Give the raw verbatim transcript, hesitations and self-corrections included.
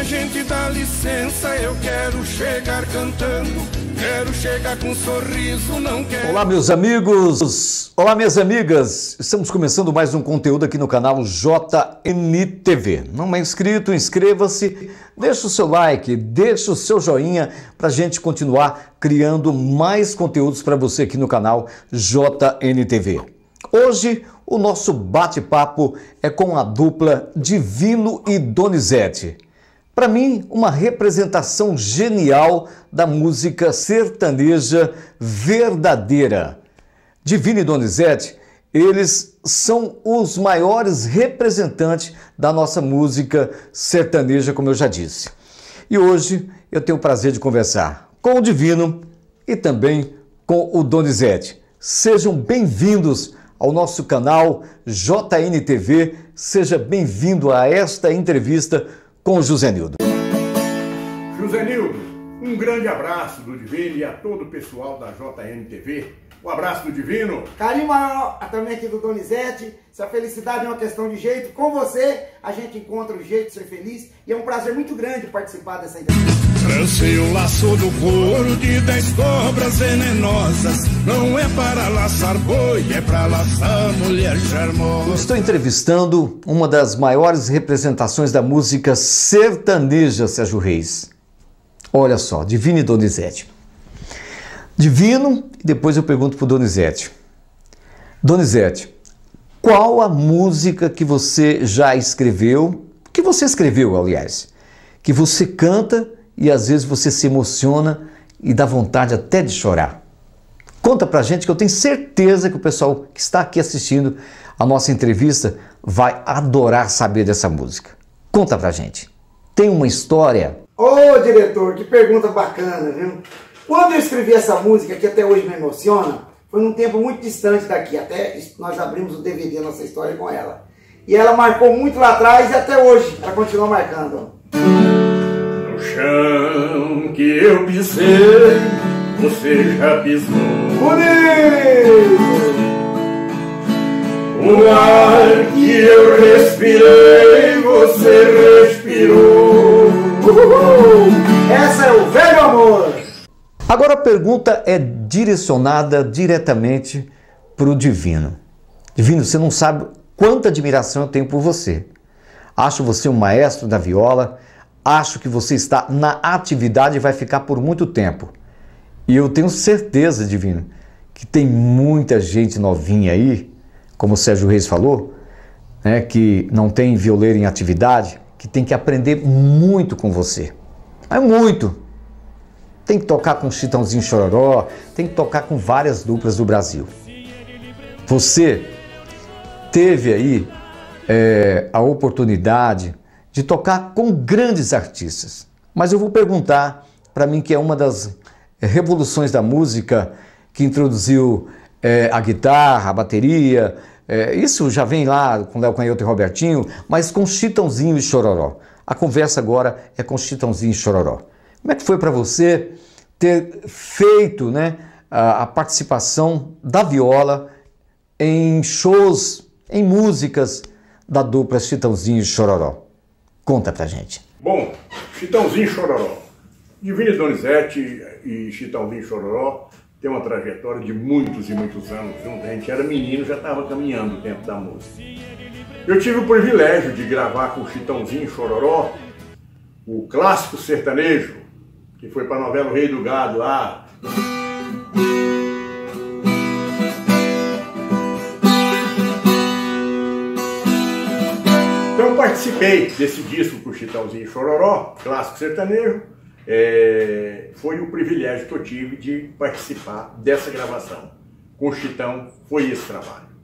gente dá licença, eu quero chegar cantando, quero chegar com um sorriso, não quero... Olá, meus amigos, olá, minhas amigas, estamos começando mais um conteúdo aqui no canal J N T V. Não é inscrito, inscreva-se, deixa o seu like, deixa o seu joinha para a gente continuar criando mais conteúdos para você aqui no canal J N T V. Hoje, o nosso bate-papo é com a dupla Divino e Donizete. Para mim, uma representação genial da música sertaneja verdadeira. Divino e Donizete, eles são os maiores representantes da nossa música sertaneja, como eu já disse. E hoje eu tenho o prazer de conversar com o Divino e também com o Donizete. Sejam bem-vindos ao nosso canal J N T V. Seja bem-vindo a esta entrevista com o Josenildo. Josenildo, um grande abraço do Divino e a todo o pessoal da J N T V. Um abraço do Divino. Carinho maior também aqui do Donizete. Se a felicidade é uma questão de jeito, com você a gente encontra o jeito de ser feliz. E é um prazer muito grande participar dessa entrevista. Lancei o laço do couro de dez cobras venenosas. Não é para laçar boi, é para laçar mulher charmosa. Eu estou entrevistando uma das maiores representações da música sertaneja, Sérgio Reis. Olha só, Divino e Donizete. Divino, e depois eu pergunto para o Donizete. Donizete, qual a música que você já escreveu, que você escreveu, aliás, que você canta e às vezes você se emociona e dá vontade até de chorar? Conta pra gente, que eu tenho certeza que o pessoal que está aqui assistindo a nossa entrevista vai adorar saber dessa música. Conta pra gente. Tem uma história? Ô, diretor, que pergunta bacana, viu? Quando eu escrevi essa música, que até hoje me emociona, foi num tempo muito distante daqui. Até nós abrimos o D V D Nossa História com ela. E ela marcou muito lá atrás e até hoje ela continua marcando. No chão que eu pisei, você já pisou. Bonito! O ar que eu respirei, você respirou. Uhul! Essa é o velho amor! Agora a pergunta é direcionada diretamente para o Divino. Divino, você não sabe quanta admiração eu tenho por você. Acho você um maestro da viola, acho que você está na atividade e vai ficar por muito tempo. E eu tenho certeza, Divino, que tem muita gente novinha aí, como o Sérgio Reis falou, né, que não tem violeiro em atividade, que tem que aprender muito com você. Mas muito! Tem que tocar com Chitãozinho Chororó, tem que tocar com várias duplas do Brasil. Você teve aí é, a oportunidade de tocar com grandes artistas. Mas eu vou perguntar, para mim, que é uma das revoluções da música, que introduziu é, a guitarra, a bateria, é, isso já vem lá com Léo Canhoto e Robertinho, mas com Chitãozinho e Chororó. A conversa agora é com Chitãozinho e Chororó. Como é que foi para você ter feito, né, a, a participação da viola em shows, em músicas da dupla Chitãozinho e Chororó? Conta pra gente. Bom, Chitãozinho e Chororó. Divino e Donizete e Chitãozinho e Chororó tem uma trajetória de muitos e muitos anos juntos. A gente era menino, já estava caminhando o tempo da música. Eu tive o privilégio de gravar com o Chitãozinho e Chororó o clássico sertanejo, que foi para a novela O Rei do Gado lá. Então eu participei desse disco com o Chitãozinho e Chororó, clássico sertanejo. É, foi o privilégio que eu tive de participar dessa gravação. Com o Chitão foi esse trabalho.